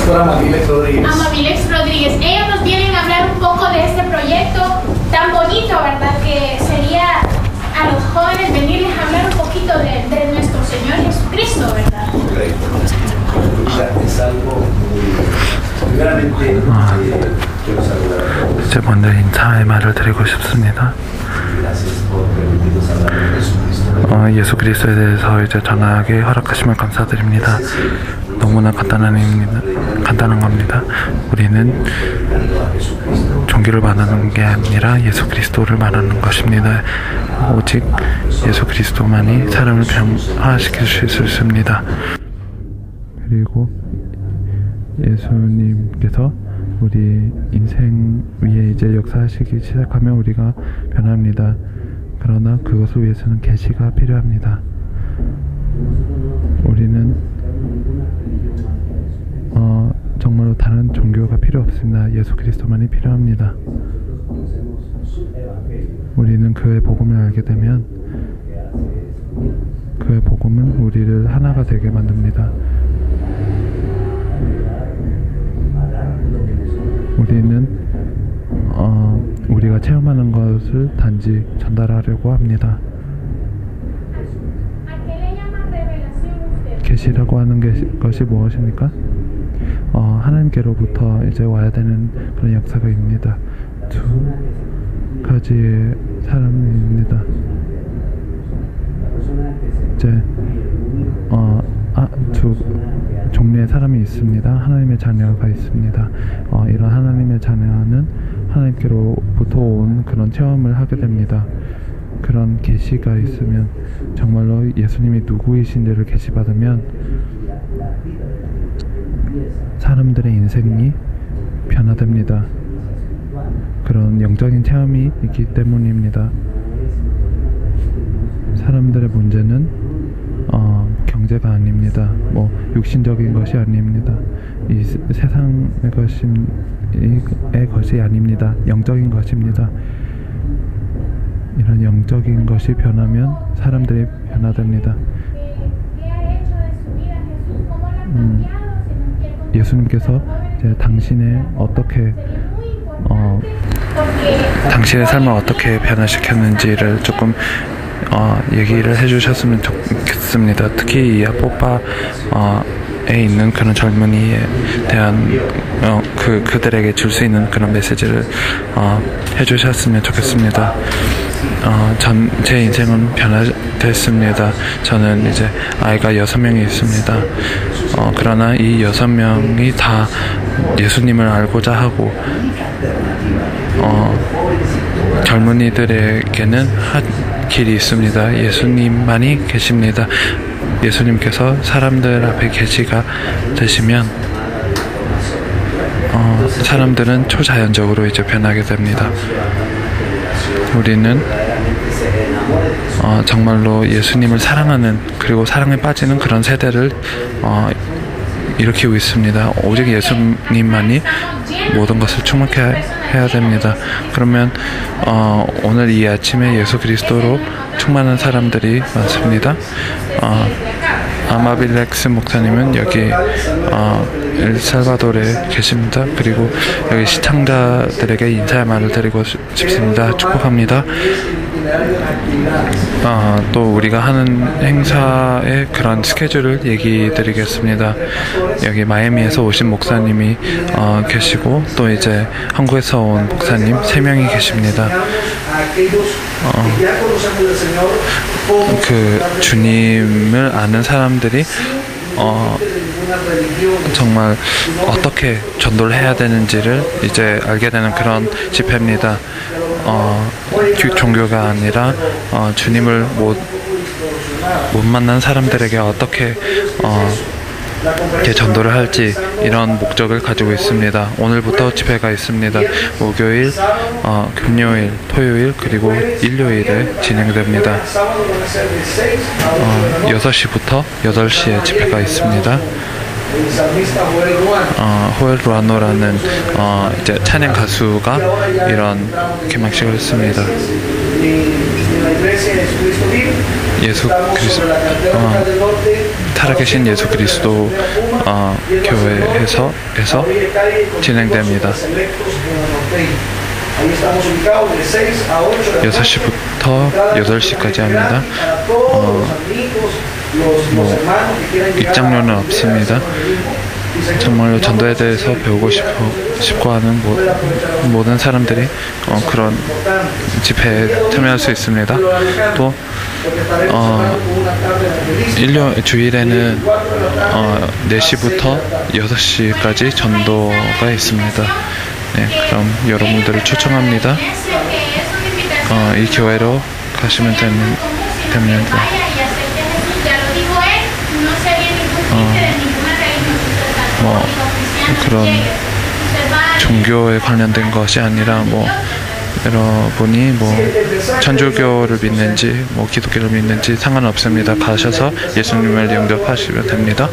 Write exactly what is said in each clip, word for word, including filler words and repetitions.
pastora Amavilex Rodríguez. Amavilex Rodríguez. Ellos nos vienen a hablar un poco de este proyecto tan bonito, ¿verdad? Que sería a los jóvenes venirles a hablar un poquito de, de nuestro Señor Jesucristo, ¿verdad? Correcto. Es algo muy... primeramente, eh, quiero saludar a todos. 제 먼저 인사의 말을 드리고 싶습니다. Gracias por permitirnos hablar de Jesucristo. 어, 예수 그리스도에 대해서 이제 전하게 허락하심을 감사드립니다. 너무나 간단한 의미입니다. 간단한 겁니다. 우리는 종교를 말하는 게 아니라 예수 그리스도를 말하는 것입니다. 오직 예수 그리스도만이 사람을 변화시킬 수 있습니다. 그리고 예수님께서 우리 인생 위에 이제 역사하시기 시작하면 우리가 변합니다. 그러나 그것을 위해서는 계시가 필요합니다. 우리는 어, 정말로 다른 종교가 필요 없습니다. 예수 그리스도만이 필요합니다. 우리는 그의 복음을 알게 되면 그의 복음은 우리를 하나가 되게 만듭니다. 우리는 어, 우리가 체험하는 것을 단지 전달하려고 합니다. 계시라고 하는 게, 것이 무엇입니까? 어, 하나님께로부터 이제 와야 되는 그런 역사가입니다. 두 가지의 사람입니다. 이제 어, 아, 두 종류의 사람이 있습니다. 하나님의 자녀가 있습니다. 어, 이런 하나님의 자녀는 하나님께로부터 온 그런 체험을 하게 됩니다. 그런 계시가 있으면 정말로 예수님이 누구이신지를 계시받으면 사람들의 인생이 변화됩니다. 그런 영적인 체험이 있기 때문입니다. 사람들의 문제는 어, 경제가 아닙니다. 뭐 육신적인 것이 아닙니다. 이 세상의 것이, 것이 아닙니다. 영적인 것입니다. 이런 영적인 것이 변하면 사람들이 변화됩니다. 음, 예수님께서 이제 당신의 어떻게 어, 당신의 삶을 어떻게 변화시켰는지를 조금 어, 얘기를 해주셨으면 좋겠습니다. 특히 이 아포파에 어, 있는 그런 젊은이에 대한 어, 그 그들에게 줄 수 있는 그런 메시지를 어, 해주셨으면 좋겠습니다. 어, 전, 제 인생은 변화됐습니다. 저는 이제 아이가 여섯 명이 있습니다. 어, 그러나 이 여섯 명이 다 예수님을 알고자 하고 어, 젊은이들에게는 한 길이 있습니다. 예수님만이 계십니다. 예수님께서 사람들 앞에 계시가 되시면 어, 사람들은 초자연적으로 이제 변하게 됩니다. 우리는 어, 정말로 예수님을 사랑하는 그리고 사랑에 빠지는 그런 세대를 어, 일으키고 있습니다. 오직 예수님만이 모든 것을 충만케 해야 됩니다. 그러면 어, 오늘 이 아침에 예수 그리스도로 충만한 사람들이 많습니다. 어, 아마빌렉스 목사님은 여기 어, 엘살바도르에 계십니다. 그리고 여기 시청자들에게 인사의 말을 드리고 싶습니다. 축복합니다. 어, 또 우리가 하는 행사의 그런 스케줄을 얘기 드리겠습니다. 여기 마이애미에서 오신 목사님이 어, 계시고 또 이제 한국에서 온 목사님 세 명이 계십니다. 어, 그 주님을 아는 사람들이 어, 정말 어떻게 전도를 해야 되는지를 이제 알게 되는 그런 집회입니다. 어, 종교가 아니라 어, 주님을 못, 못 만난 사람들에게 어떻게 어, 이렇게 전도를 할지 이런 목적을 가지고 있습니다. 오늘부터 집회가 있습니다. 목요일, 어, 금요일, 토요일 그리고 일요일에 진행됩니다. 어, 여섯 시부터 여덟 시에 집회가 있습니다. 어, 호엘 루아노라는 어, 이제 찬양 가수가 이런 개막식을 했습니다. 예수 그리스도 어, 살아계신 예수 그리스도 어, 교회에서 에서 진행됩니다. 여섯 시부터 여덟 시까지 합니다. 어, 뭐 입장료는 없습니다. 정말로 전도에 대해서 배우고 싶어, 싶고 하는 모, 모든 사람들이 어, 그런 집회에 참여할 수 있습니다. 또 어, 일요, 주일에는 어, 네 시부터 여섯 시까지 전도가 있습니다. 네, 그럼 여러분들을 초청합니다. 어, 이 교회로 가시면 되는, 됩니다. 어, 뭐 그런 종교에 관련된 것이 아니라 뭐 여러분이 뭐 천주교를 믿는지 뭐 기독교를 믿는지 상관없습니다. 가셔서 예수님을 영접하시면 됩니다.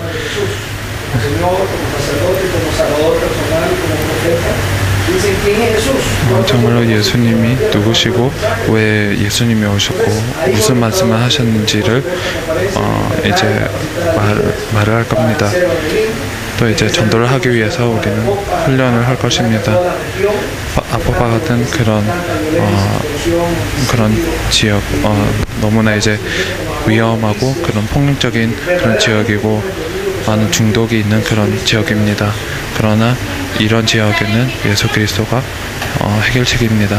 어, 정말로 예수님이 누구시고 왜 예수님이 오셨고 무슨 말씀을 하셨는지를 어, 이제 말, 말을 할 겁니다. 또 이제 전도를 하기 위해서 우리는 훈련을 할 것입니다. 아포파 같은 그런 어, 그런 지역 어, 너무나 이제 위험하고 그런 폭력적인 그런 지역이고 많은 중독이 있는 그런 지역입니다. 그러나 이런 지역에는 예수 그리스도가 어, 해결책입니다.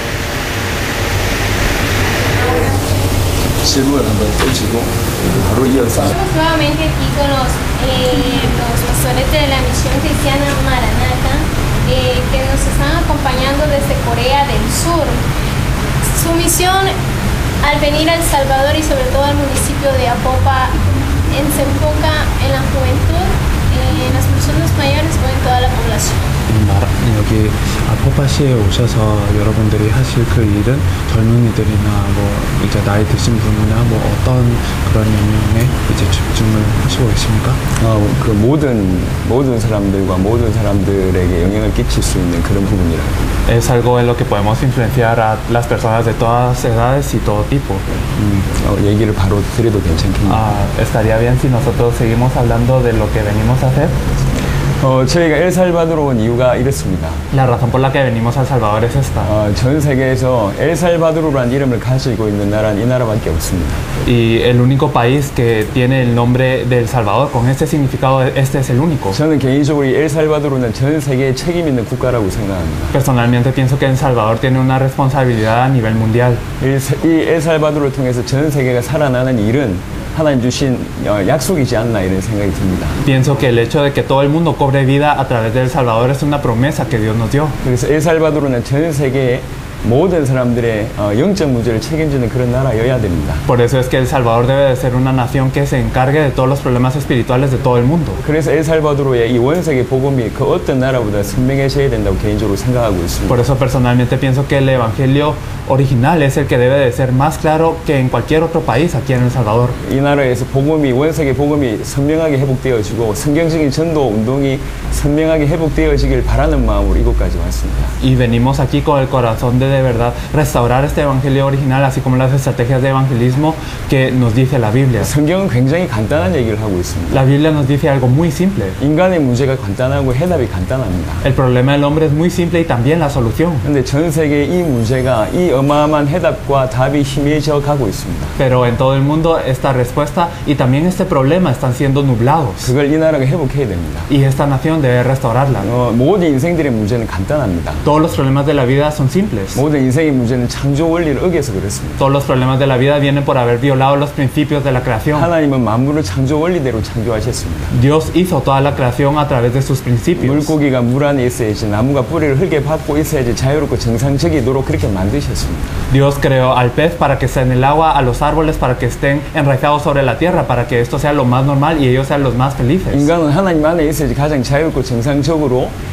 질문을 한번 던지고 바로 이어서. Estamos nuevamente aquí con los, eh, los pastores de la misión cristiana Maranata eh, que nos están acompañando desde Corea del Sur. Su misión al venir a El Salvador y sobre todo al municipio de Apopa en, se enfoca en la juventud, eh, en las personas mayores o en toda la población. 여기 아포파시에 오셔서 여러분들이 하실 그 일은 젊은이들이나 뭐 이제 나이 드신 분이나 뭐 어떤 그런 영역에 이제 집중을 하시고 계십니까? 어, 그 모든 모든 사람들과 모든 사람들에게 영향을 끼칠 수 있는 그런 부분이라고. Es algo en lo que podemos influenciar a las personas de todas edades y todo tipo. 음, 어, 얘기를 바로 드려도 괜찮겠나요? Ah, estaría bien si nosotros seguimos hablando de lo que venimos a hacer. 어, 저희가 엘살바도르 온 이유가 이렇습니다. La razón por la que venimos a El Salvador es esta. 어, 전 세계에서 엘살바도르라는 이름을 가지고 있는 나라는 이 나라밖에 없습니다. Y el único país que tiene el nombre de El Salvador con este significado, este es el único. 저는 개인적으로 이 엘살바도르는 전 세계에 책임 있는 국가라고 생각합니다. Personalmente pienso que El Salvador tiene una responsabilidad a nivel mundial. 이, 이 엘살바도르를 통해서 전 세계가 살아나는 일은 하나님 주신 어, 약속이지 않나 이런 생각이 듭니다. Pienso que el hecho de que todo el mundo cobre vida a través de El Salvador es una promesa que Dios nos dio. 그래서 엘살바도르는 전 세계에 모든 사람들의 어, 영적 문제를 책임지는 그런 나라여야 됩니다. Por eso es que El Salvador debe de ser una nación que se encargue de todos los problemas espirituales de todo el mundo. 그래서 엘살바도르의 이 원색의 복음이 그 어떤 나라보다 선명해져야 된다고 개인적으로 생각하고 있습니다. Por eso personalmente pienso que el evangelio original es el que debe de ser más claro que en cualquier otro país aquí en El Salvador. 이 나라에서 복음이 원색의 복음이 선명하게 회복되어지고 성경적인 전도 운동이 선명하게 회복되어지길 바라는 마음으로 이곳까지 왔습니다. Y venimos aquí con el corazón de de verdad restaurar este evangelio original, así como las estrategias de evangelismo que nos dice la Biblia. 성경은 굉장히 간단한 얘기를 하고 있습니다. La Biblia nos dice algo muy simple. 인간의 문제가 간단하고 해답이 간단합니다. El problema del hombre es muy simple y también la solución. 근데 전 세계 이 문제가 이 어마어마한 해답과 답이 희미해져 가고 있습니다. Pero en todo el mundo esta respuesta y también este problema están siendo nublados. 그걸 이 나라가 회복해야 됩니다. Y esta nación debe restaurarla. 어, 모든 인생들의 문제는 간단합니다. Todos los problemas de la vida son simples. 모든 인생의 문제는 창조 원리를 어겨서 그렇습니다. Todos los problemas de la vida vienen por haber violado los principios de la creación. 하나님은 만물을 창조 원리대로 창조하셨습니다. Dios hizo toda la creación a través de sus principios. 물고기가 물 안에 있어야지, 나무가 뿌리를 흙에 박고 있어야지 자유롭고 정상적이도록 그렇게 만드셨습니다. Dios creó al pez para que esté en el agua, a los árboles para que estén enraizados sobre la tierra, para que esto sea lo más normal y ellos sean los más felices. 인간은 하나님 안에 있어야지 가장 자유롭고 정상적으로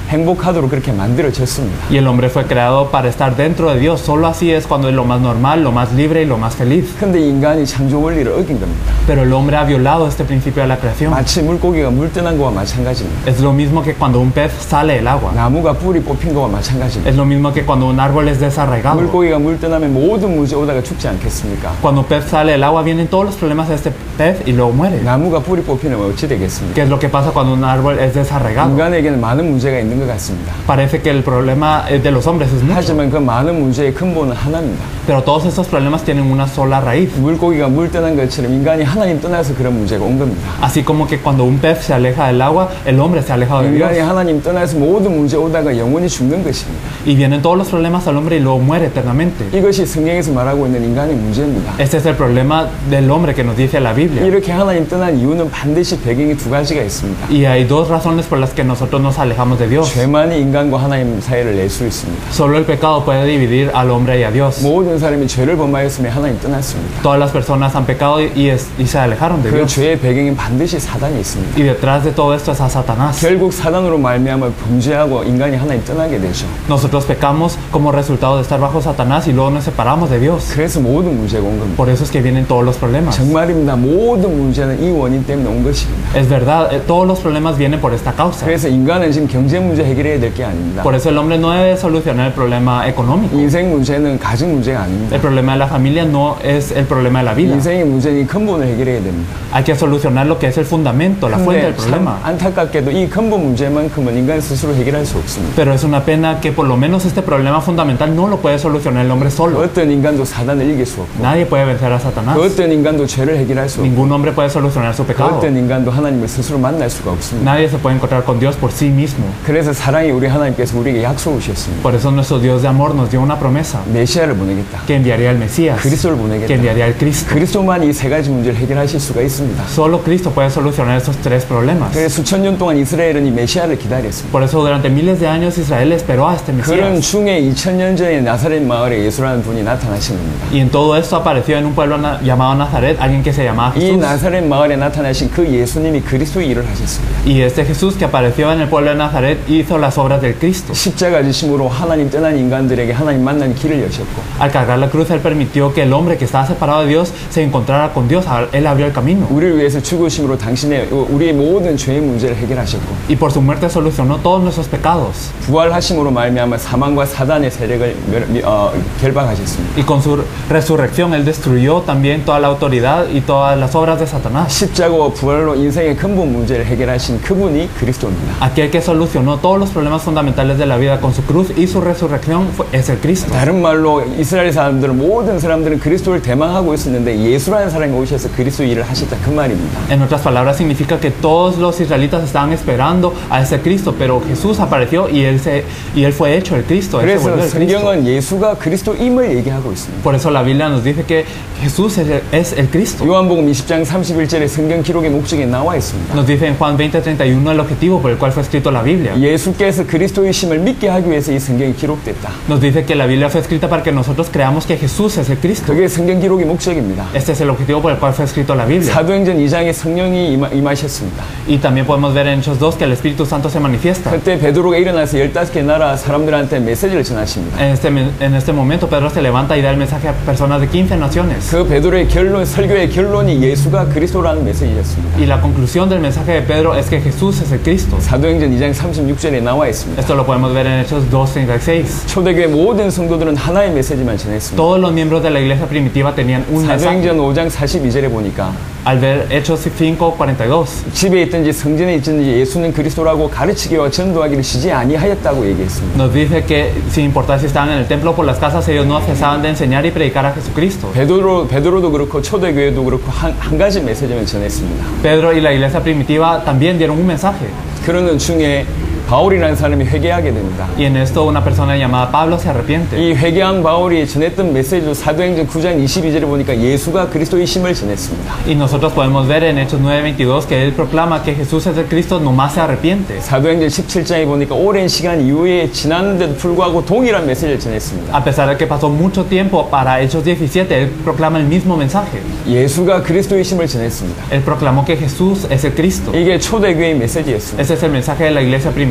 행복하도록 그렇게 만들어졌습니다. Y el hombre fue creado para estar dentro de Dios. Solo así es cuando es lo más normal, lo más libre y lo más feliz. 근데 인간이 창조 원리를 어긴 겁니다. Pero el hombre ha violado este principio de la creación. 마치 물고기가 물 떠난 거와 마찬가지입니다. Es lo mismo que cuando un pez sale del agua. 나무가 뿌리 뽑힌 거와 마찬가지입니다. Es lo mismo que cuando un árbol es desarraigado. 물고기가 물 떠나면 모든 문제 오다가 죽지 않겠습니까? Cuando un pez sale del agua vienen todos los problemas de este pez y luego muere. 나무가 뿌리 뽑히면 어찌 되겠습니까? ¿Qué es lo que pasa cuando un árbol es desarraigado? 인간에게는 많은 문제가 있는 것 같습니다. Parece que el problema de los hombres es mucho. 하지만 그 많은 문제의 근본은 하나입니다. Pero todos estos problemas tienen una sola raíz. 물고기가 물 떠난 것처럼 인간이 하나님 떠나서 그런 문제가 온 겁니다. Así como que cuando un pez se aleja del agua, el hombre se ha alejado de Dios. 인간이 하나님 떠나서 모든 문제 오다가 영원히 죽는 것입니다. Y vienen todos los problemas al hombre y luego muere eternamente. 이것이 성경에서 말하고 있는 인간의 문제입니다. Este es el problema del hombre que nos dice la Biblia. 이렇게 하나님 떠난 이유는 반드시 배경이 두 가지가 있습니다. Y hay dos razones por las que nosotros nos alejamos de Dios. 죄만이 인간과 하나님 사이를 낼 수 있습니다. Solo el pecado puede dividir al hombre y a Dios. 모든 사람이 죄를 범하였으면 하나님 떠났습니다. Todas las personas han pecado y, es, y se alejaron de 그 Dios. 죄의 배경엔 반드시 사단이 있습니다. Y detrás de todo esto es a Satanás. 결국 사단으로 말미암아 범죄하고 인간이 하나님 떠나게 되죠. Nosotros pecamos como resultado de estar bajo Satanás y luego nos separamos de Dios. 그래서 모든 문제가 온 겁니다. Por eso es que vienen todos los problemas. 정말입니다. 모든 문제는 이 원인 때문에 온 것입니다. Es verdad, eh, todos los problemas vienen por esta causa. 그래서 인간은 지금 경제 문제 해결해야 될 게 아닙니다. Por eso el hombre no debe solucionar el problema económico. 인생 문제는 가정 문제가 아닙니다. El problema de la familia no es el problema de la vida. 인생의 문제는 이 근본을 해결해야 됩니다. Hay que solucionar lo que es el fundamento, la fuente del 근데 참 problema. 안타깝게도 이 근본 문제만큼은 인간 스스로 해결할 수 없습니다. Pero es una pena que por lo menos este problema fundamental no lo puede solucionar el hombre solo. 어떤 인간도 사단을 이길 수 없고 Nadie puede vencer a Satanás. 그 어떤 인간도 죄를 해결할 수 없고 Ningún hombre puede solucionar su 그 pecado. 어떤 인간도 하나님을 스스로 만날 수가 없습니다. Nadie se puede encontrar con Dios por sí mismo. 그래서 사랑이 우리 하나님께서 우리에게 약속을 주셨습니다. Por eso nuestro Dios de amor nos dio una promesa, 메시아를 보내겠다. que enviaría al Mesías, 그리스도를 que 보내겠다. enviaría al Cristo. 그리스도만 이 세 가지 문제를 해결하실 수가 있습니다. Solo Cristo puede solucionar esos tres problemas. 그래서 수천 년 동안 이스라엘은 이 메시아를 기다렸습니다. Por eso durante miles de años Israel esperó a este 그런 Mesías. 중에 이천 년 전에 나사렛 마을에 예수라는 분이 나타나신 겁니다. Y en todo esto apareció en un pueblo na- llamado Nazaret alguien que se llamaba 이 Jesús. 나사렛 마을에 나타나신 그 예수님이 그리스도의 일을 하셨습니다. Y este Jesús que apareció en el pueblo de Nazaret hizo las obras del Cristo. 십자가 지심으로 하나님 떠난 인간들에게 하나님 만난 길을 여셨고 Al cargar la cruz, Él permitió que el hombre que estaba separado de Dios se encontrara con Dios. Él abrió el camino. 우리를 위해서 죽으심으로 당신의 우리의 모든 죄의 문제를 해결하셨고 Y por su muerte solucionó todos nuestros pecados. 부활하심으로 말미암아 사망과 사단의 세력을 멸- 어, 결박하셨습니다. Y con su resurrección Él destruyó también toda la autoridad y todas las obras de Satanás. 십자가와 부활로 인생의 근본 문제를 해결하신 그분이 그리스도입니다. Aquel que solucionó todos los problemas fundamentales de la vida con su cruz y su resurrección fue- es el Cristo. 다른 말로 이스라엘 사람들은 모든 사람들은 그리스도를 대망하고 있었는데 예수라는 사람이 오셔서 그리스도 일을 하셨다 그 말입니다. En otras palabras, significa que todos los israelitas estaban esperando a ese Cristo, pero Jesús apareció y Él, se, y él fue hecho el Cristo. Él se volvió 그래서 el Cristo. 성경은 예수가 그리스도임을 얘기하고 있습니다. Por eso la Biblia nos dice que Jesús es el, es el Cristo. 요한복음 이십 장 삼십일 절에 성경 기록의 목적에 나와 있습니다. Nos dice en Juan veinte treinta y uno el objetivo por el cual fue escrito la Biblia. 예수께서 그리스도이심을 믿게 하기 위해서 이 성경이 기록됐다. Nos dice que la Biblia fue escrita para que nosotros creamos que Jesús es el Cristo. 그게 성경 기록의 목적입니다. Este es el objetivo por el cual fue escrito la Biblia. 사도행전 이 장에 성령이 임하, 임하셨습니다. Y también podemos ver en Hechos dos que el Espíritu Santo se manifiesta. 그때 베드로가 일어나서 열다섯 개 나라 사람들한테 메시지를 전하십니다. En este, en este momento Pedro se levanta y da el mensaje a personas de quince naciones. 그 베드로의 결론, 설교의 결론이 예수가 그리스도라는 메시지였습니다. Y la conclusión del mensaje de Pedro es que Jesús es el Cristo. 사도행전 이 장 삼십육 절에 나와 있습니다. Esto lo podemos ver en Hechos dos treinta y seis. 초대교회 모든 성도들은 하나의 메시지만 전했습니다. Todos los miembros de la iglesia primitiva tenían un mensaje. 사도행전 오 장 사십이 절에 보니까 Al ver Hechos cinco cuarenta y dos, 집에 있든지 성전에 있든지 예수는 그리스도라고 가르치기와 전도하기를 쉬지 아니하였다고 얘기했습니다. nos dice que sin importar si estaban en el templo o por las casas, ellos no cesaban de enseñar y predicar a Jesucristo. 베드로, 베드로도 그렇고 초대교회도 그렇고 한, 한 가지 메시지만 전했습니다. Pedro y la iglesia primitiva también dieron un mensaje. 그러는 중에 바울이라는 사람이 회개하게 됩니다. Y en esto una persona llamada Pablo se arrepiente. 이 회개한 바울이 전했던 메시지도 사도행전 구 장 이십이 절에 보니까 예수가 그리스도의 심을 전했습니다. Y nosotros podemos ver en Hechos nueve veintidós que él proclama que Jesús es el Cristo, nomás se arrepiente. 사도행전 십칠 장에 보니까 오랜 시간 이후에 지났는데도 불구하고 동일한 메시지를 전했습니다. A pesar de que pasó mucho tiempo, para Hechos diecisiete él proclama el mismo mensaje. 예수가 그리스도의 심을 전했습니다. Él proclamó que Jesús es el Cristo. 이게 초대교회의 메시지였습니다. Ese es el mensaje de la iglesia primitiva.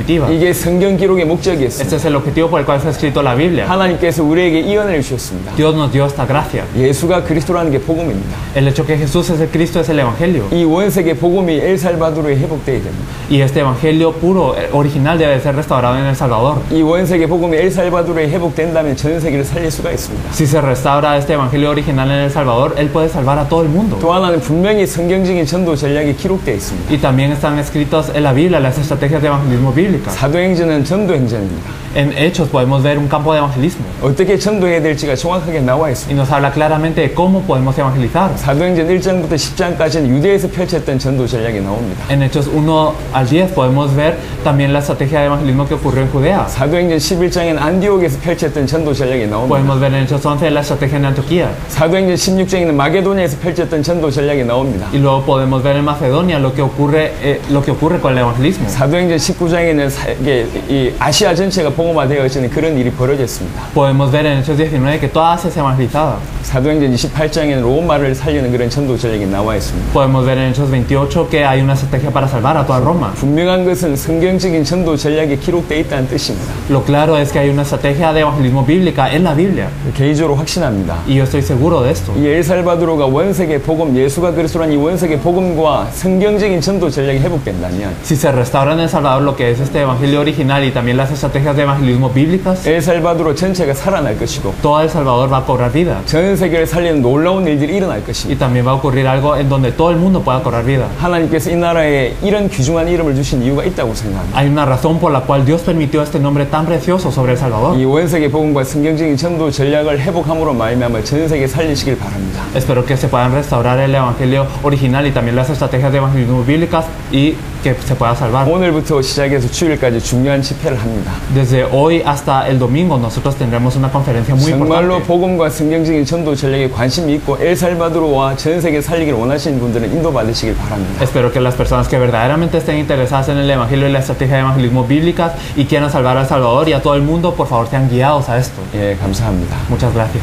definitiva. 이게 성경 기록의 목적이었습니다. Este es el objetivo por el cual se ha escrito la Biblia. 하나님께서 우리에게 이 은혜를 주셨습니다. Dios nos dio esta gracia. 예수가 그리스도라는 게 복음입니다. El hecho que Jesús es el Cristo es el Evangelio. 이 원색의 복음이 엘살바도르에 회복되어야 됩니다. Y este Evangelio puro, original, debe ser restaurado en El Salvador. 이 원색의 복음이 엘살바도르에 회복된다면 전 세계를 살릴 수가 있습니다. Si se restaura este Evangelio original en El Salvador, Él puede salvar a todo el mundo. 또 하나는 분명히 성경적인 전도 전략이 기록되어 있습니다. Y también están escritos en la Biblia las estrategias de evangelismo bíblica. 사도행전은 전도 행전입니다. En Hechos podemos ver un campo de evangelismo. 어떻게 전도해야 될지가 정확하게 나와 Y 있습니다. nos habla claramente de cómo podemos evangelizar. 사도행전 일 장부터 십 장까지는 유대에서 펼쳤던 전도 전략이 나옵니다. En Hechos uno al diez podemos ver también la estrategia de evangelismo que ocurrió en Judea. 사도행전 십일 장에는 안디옥에서 펼쳤던 전도 전략이 나옵니다. Podemos ver en Hechos once la estrategia en Antioquía. 사도행전 십육 장에는 마게도니아에서 펼쳤던 전도 전략이 나옵니다. Y luego podemos ver en Macedonia lo que ocurre, eh, lo que ocurre con el evangelismo. 사도행전 십구 장에는 사, 이게, 이 아시아 전체가 복음화되어지는 그런 일이 벌어졌습니다. Podemos ver en Hechos diecinueve que toda Asia es evangelizada. 사도행전 이십팔 장에는 로마를 살리는 그런 전도 전략이 나와 있습니다. Podemos ver en Hechos veintiocho que hay una estrategia para salvar a toda Roma. 분명한 것은 성경적인 전도 전략이 기록되어 있다는 뜻입니다. Lo claro es que hay una estrategia de evangelismo bíblica en la Biblia. 개인적으로 확신합니다. Y yo estoy seguro de esto. 이 엘살바도르가 원색의 복음, 예수가 그리스도라는 이 원색의 복음과 성경적인 전도 전략이 회복된다면 Si se restaura en El Salvador lo que es este evangelio original y también las estrategias de evangelismo bíblicas, 엘살바도르 전체가 살아날 것이고 todo El Salvador va a cobrar vida. 전 세계를 살리는 놀라운 일들이 일어날 Y 것입니다. también va a ocurrir algo en donde todo el mundo pueda cobrar vida. 하나님께서 이 나라에 이런 귀중한 이름을 주신 이유가 있다고 생각합니다. Hay una razón por la cual Dios permitió este nombre tan precioso sobre El Salvador. 이 원색의 복음과 성경적인 전도 전략을 회복함으로 말미암아 전 세계 살리시길 바랍니다. Espero que se puedan restaurar el evangelio original y también las estrategias de evangelismo bíblicas y que se pueda salvar. 오늘부터 시작해서 주일까지 중요한 집회를 합니다. Desde hoy hasta el domingo nosotros tendremos una conferencia muy 정말로 importante. 복음과 성경적인 전도 전략에 관심이 있고 엘살바도르와 전 세계 살리기를 원하시는 분들은 인도받으시길 바랍니다. Espero que las personas que verdaderamente estén interesadas en el evangelio y la estrategia de evangelismo bíblicas y quieran salvar a El Salvador y a todo el mundo, por favor sean guiados a esto. 예, 감사합니다. Muchas gracias.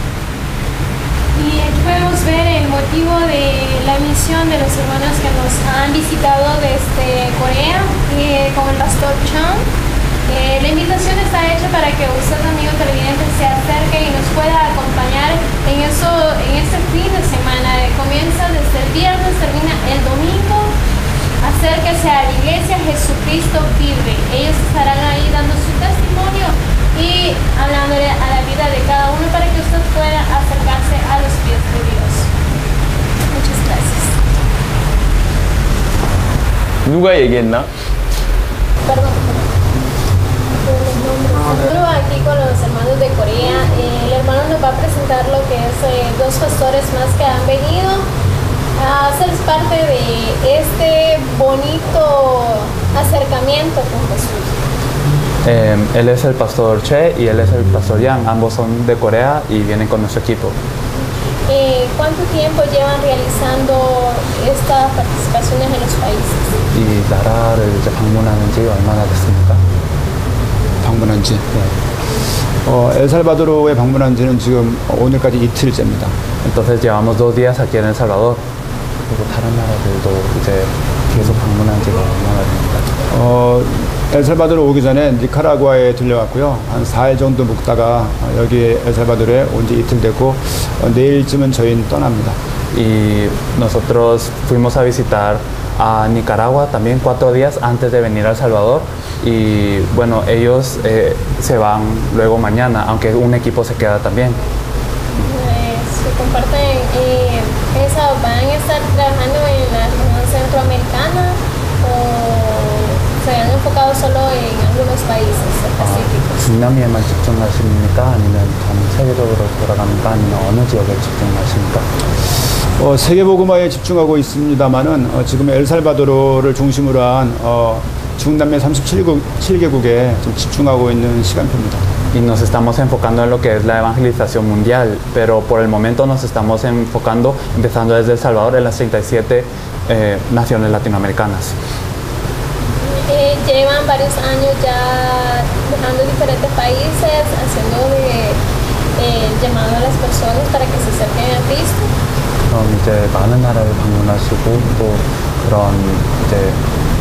Y aquí podemos ver el motivo de la misión de los hermanos que nos han visitado desde Corea, eh, con el pastor Chang. Eh, la invitación está hecha para que usted, amigo televidente, se acerque y nos pueda acompañar en, eso, en este fin de semana. Comienza desde el viernes, termina el domingo. Acérquese a la iglesia Jesucristo Vive. Ellos estarán ahí dando su testimonio y hablándole a la vida de cada uno para que usted pueda acercarse a los pies de Dios. Muchas gracias. 누가 얘기했나? Perdón. Nosotros aquí con los hermanos de Corea, eh, el hermano nos va a presentar lo que es eh, dos pastores más que han venido a ser parte de este bonito acercamiento con Jesús. Eh, él es el pastor Che y él es el pastor Yang. Ambos son de Corea y vienen con nuestro equipo. Eh, ¿Cuánto tiempo llevan realizando estas participaciones en los países? 이 나라를 이제 방문하는 지 얼마나 됐습니까? 방문한 지 어, 엘살바도르에 방문한 지는 지금 오늘까지 이틀째입니다. Entonces llevamos dos días aquí en El Salvador. 그리고 다른 나라들도 이제 계속 방문한 지가 얼마나 됩니까? 어, 엘살바도르 오기 전에 니카라구아에 들려왔고요. 한 사 일 정도 묵다가 여기 엘살바도르에 온 지 이틀 됐고 어, 내일쯤은 저희는 떠납니다. Y nosotros fuimos a visitar a Nicaragua también cuatro días antes de venir a El Salvador y bueno, ellos eh, se van luego mañana, aunque un equipo se queda también. Eh, se comparten, eh, esa, ¿van a estar trabajando en la región centroamericana o se han enfocado solo en algunos países específicos? 중남미에만 집중하십니까? 아니면 전 세계적으로 돌아갑니까? 아니면 어느 지역에 집중하십니까? 어, 세계복음화에 집중하고 있습니다만은 어, 지금 엘살바도르를 중심으로 한 어, 중남미 삼십칠 개국에 좀 집중하고 있는 시간표입니다. Y nos estamos enfocando en lo que es la evangelización mundial, pero por el momento nos estamos enfocando, empezando desde El Salvador, en las treinta y siete eh, naciones latinoamericanas. Eh, llevan varios años ya viajando a diferentes países, haciendo de, eh, llamando a las personas para que se acerquen a Cristo. 그럼 이제 많은 나라를 방문하시고 또 그런 이제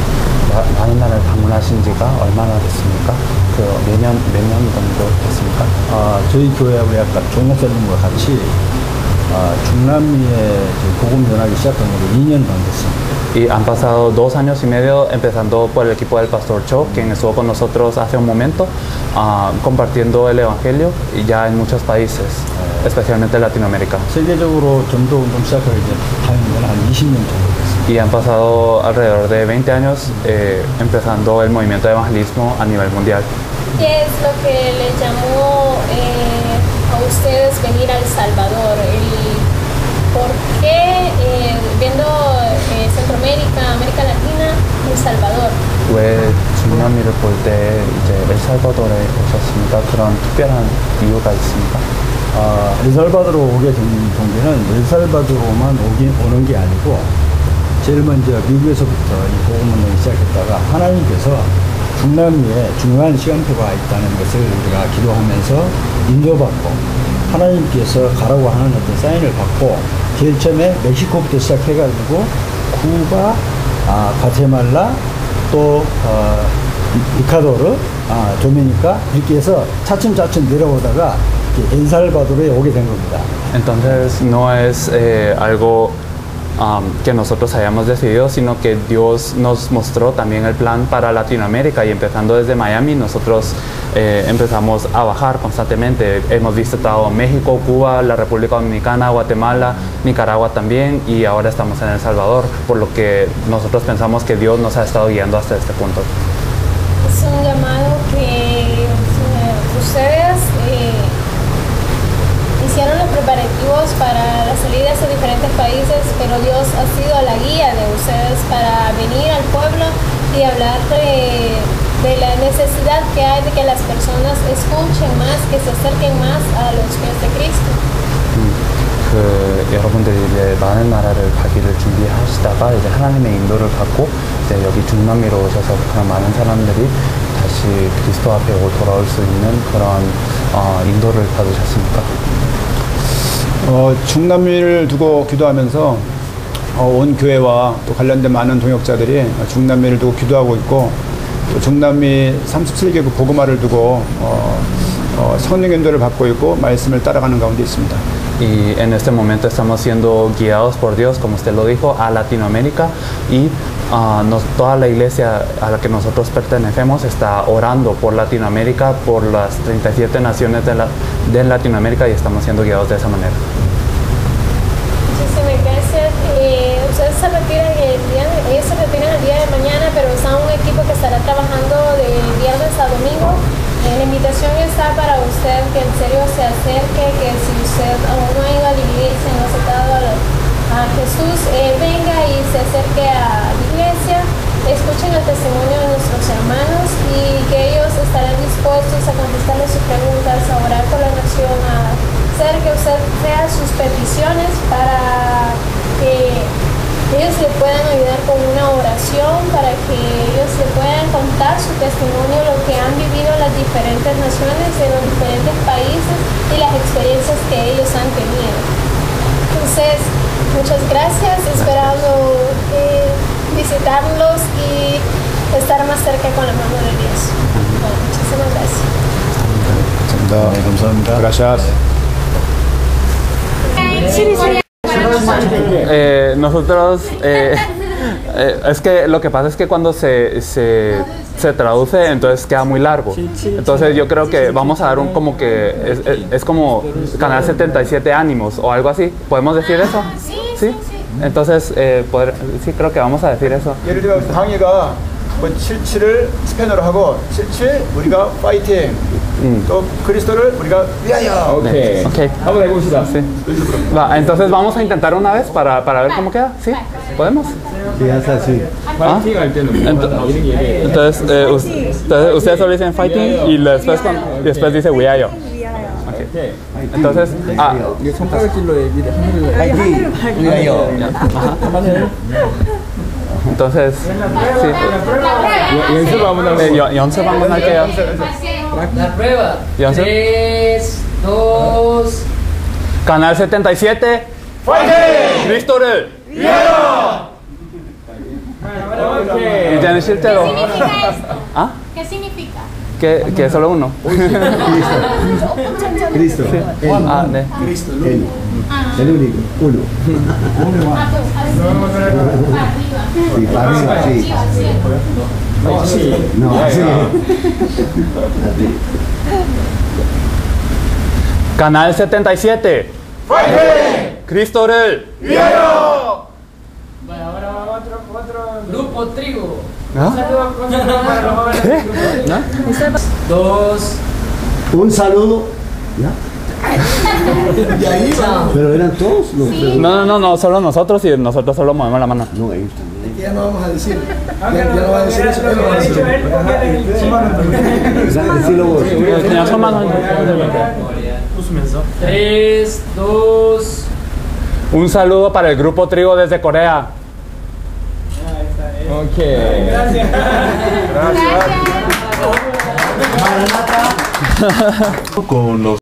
많은 나라를 방문하신 지가 얼마나 됐습니까? 그 몇 년, 몇 년 정도 됐습니까? 아, 저희 교회 우리 아까 종목사님과 같이 아, 중남미에 복음 전하기 시작한 지 이 년 반 됐습니다. Y han pasado dos años y medio empezando por el equipo del Pastor Cho, quien estuvo con nosotros hace un momento, uh, compartiendo el Evangelio y ya en muchos países, eh, especialmente en Latinoamérica. 세계적으로 전도 운동 시작하기 전 다니면 한 이십 년 정도 됐습니다. Y han pasado alrededor de veinte años eh, empezando el movimiento de evangelismo a nivel mundial. ¿Qué es lo que les llamó eh, a ustedes venir a El Salvador? El, ¿Por qué eh, viendo eh, Centroamérica, América Latina, El Salvador? 왜 중남미를 볼 때 이제 엘살바도르에 오셨습니까? 그런 특별한 이유가 있습니까? 아, 엘살바도르 오게 된 동기는 엘살바도르만 오긴 오는 게 아니고 제일 먼저 미국에서부터 이 복음 운동을 시작했다가 하나님께서 중남미에 중요한 시간표가 있다는 것을 우리가 기도하면서 인도받고 하나님께서 가라고 하는 어떤 사인을 받고 제일 처음에 멕시코부터 시작해가지고 쿠바, 아, 과테말라, 또 어, 이카도르, 아, 도미니카 이렇게 해서 차츰차츰 내려오다가 엘살바도르에 오게 된 겁니다. Entonces no es eh, algo um, que nosotros hayamos decidido, sino que Dios nos mostró también el plan para Latinoamérica y empezando desde Miami nosotros eh, empezamos a bajar constantemente. Hemos visitado México, Cuba, la República Dominicana, Guatemala, Nicaragua también y ahora estamos en El Salvador, por lo que nosotros pensamos que Dios nos ha estado guiando hasta este punto. Es un llamado que ustedes eh, hicieron los preparativos para las salidas a diferentes países, pero Dios ha sido la guía de ustedes para venir al pueblo y hablar de, de la necesidad que hay de que las personas escuchen más, que se acerquen más a los pies de Cristo. 그 여러분들이 이제 많은 나라를 가기를 준비하시다가 이제 하나님의 인도를 받고 이제 여기 중남미로 오셔서 그런 많은 사람들이 다시 그리스도 앞에 돌아올 수 있는 그런 어, 인도를 받으셨습니까? 어, 중남미를 두고 기도하면서 어, 온 교회와 또 관련된 많은 동역자들이 중남미를 두고 기도하고 있고 또 중남미 삼십칠 개국 복음화를 두고 어, 어, 성령 인도를 받고 있고 말씀을 따라가는 가운데 있습니다. Y en este momento estamos siendo guiados por Dios, como usted lo dijo, a Latinoamérica y uh, nos, toda la iglesia a la que nosotros pertenecemos está orando por Latinoamérica, por las treinta y siete naciones de, la, de Latinoamérica y estamos siendo guiados de esa manera. Muchísimas gracias. Eh, ustedes se retiran el día, ellos se retiran el día de mañana, pero está un equipo que estará trabajando de viernes a domingo. La invitación está para usted que en serio se acerque, que si usted aún no ha ido a la iglesia, no ha aceptado a Jesús, eh, venga y se acerque a la iglesia, escuchen el testimonio de nuestros hermanos y que ellos estarán dispuestos a contestarle sus preguntas, a orar por la nación, a hacer que usted vea sus peticiones para que ellos le puedan ayudar con una oración, para que ellos le puedan contar su testimonio, lo que han vivido en las diferentes naciones, en los diferentes países y las experiencias que ellos han tenido. Entonces, muchas gracias, esperando eh, visitarlos y estar más cerca con la mano de Dios. Bueno, muchísimas gracias. 감사합니다. 감사합니다. Gracias. Eh, nosotros, eh, eh, es que lo que pasa es que cuando se, se, se traduce, entonces queda muy largo. Entonces yo creo que vamos a dar un como que, es, es, es como Canal setenta y siete ánimos o algo así. ¿Podemos decir eso? ¿Sí? Entonces, eh, poder, sí, creo que vamos a decir eso. 예를 들어 강의가 뭐 칠십칠을 스페인어로 하고 칠십칠 우리가 파이팅 Mm. 또 그리스도를 우리가 위하여. Okay. Okay. 한번 해봅시다. Sí. Va, entonces vamos a intentar una vez para, para ver cómo queda. ¿Sí? ¿Podemos? ¿Ah? Entonces, eh, us- entonces ustedes solo dicen fighting y después, con, y después dice we are yo. Okay. Entonces, ah, entonces, sí. 연습 한번 하고. 네, 연- 연습 한번 할게요. La prueba. 연습. tres, dos. Canal setenta y siete. 파이팅! 그리스도를 위하여! Y tiene ¿Qué 실제로. significa esto? ¿Ah? ¿Qué significa? Que, que solo uno. Cristo. Él. Ah, 네. Cristo. Él. Ah, El único. Uno. ah, pues, a veces para arriba. Sí, para arriba, sí. Arriba, sí. No, así. Canal setenta y siete. cristo를 Grupo Trigo. ¿Ah? ¿Qué? ¿No? Dos. Un saludo. ¿Ya? Pero eran todos. No, pero- No, no, no, no, solo nosotros y nosotros solo movemos la mano. no ellos también. Ya no vamos a decir. Ya, ya no va a decir eso. Él lo va a decir. O sea, decirlo vos. 그냥 손만 Tres, dos. Un saludo para el grupo Trigo desde Corea. 오케이. Gracias. Con los